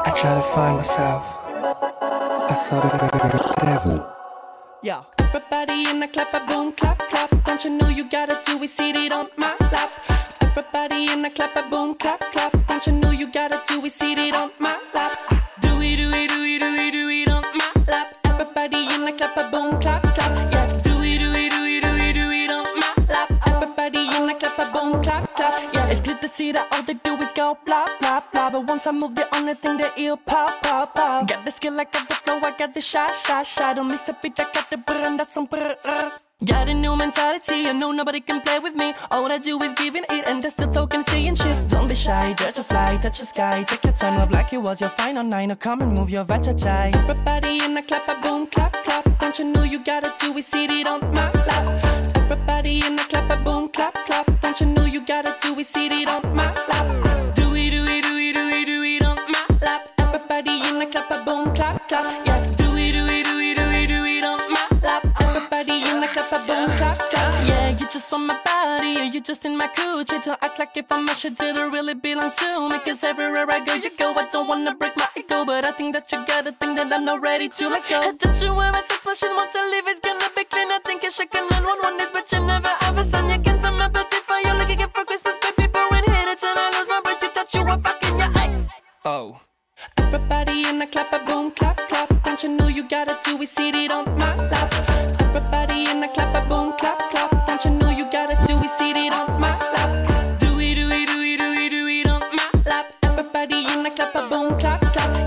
I try to find myself. I saw the devil. Yeah. Everybody in the clap, a boom, clap, clap. Don't you know you gotta do it, seated on my lap. Everybody in the clap, a boom, clap, clap. Don't you know you gotta do it, seated on my lap. Do it, do it, do it, do it, do it on my lap. Everybody in the clap, a boom, clap, clap. Yeah. Do it, do it, do it, do it, do it on my lap. Everybody in the clap, a boom, clap, clap. Yeah. It's good to see that all they do is go blah, blah, blah. But once I move, the only thing that it'll pop, pop, pop. Got the skill, I got the flow, I got the shot, shot, shot. Don't miss a beat, I got the brr, and that's some brr. Got a new mentality, I know nobody can play with me. All I do is give it, and they're still talking, saying shit. Don't be shy, dare to fly, touch the sky. Take your time, love like it was your final nine. Now come and move your vajajai. Everybody in the clap, a boom, clap, clap. Don't you know you gotta do it, seated on my lap. Everybody in the clap, a boom, clap, clap. Don't you know you gotta do it, seated on my lap. Do it, do it, do it, do it, do it on my lap. Everybody in the clap, a boom, clap, clap. Yeah, do it, do it, do it, do it, do it on my lap. Everybody in the clap, a boom, clap, clap. Yeah, you just want my body, or you just in my coochie. Don't act like if I'm a shit, did it really belong to me? Cause everywhere I go, you go. I don't wanna break my ego, but I think that you gotta think that I'm not ready to let go. I thought you were a sex machine, once I leave it's gonna be clean. I think you should can learn one is, but you never have a son. You can tell my birthday for you, looking it for Christmas, baby, but when hit it, and I lose my breath, you thought you were fucking your ex. Oh. Everybody in the clap, a boom, clap, clap. Don't you know you gotta do it, seated on my lap. Everybody in the clap, a boom, clap, clap. Don't you know you gotta do it, seated on my lap. Do it, do it, do it, do it, do it on my lap. Everybody in the clap, a boom, clap, clap.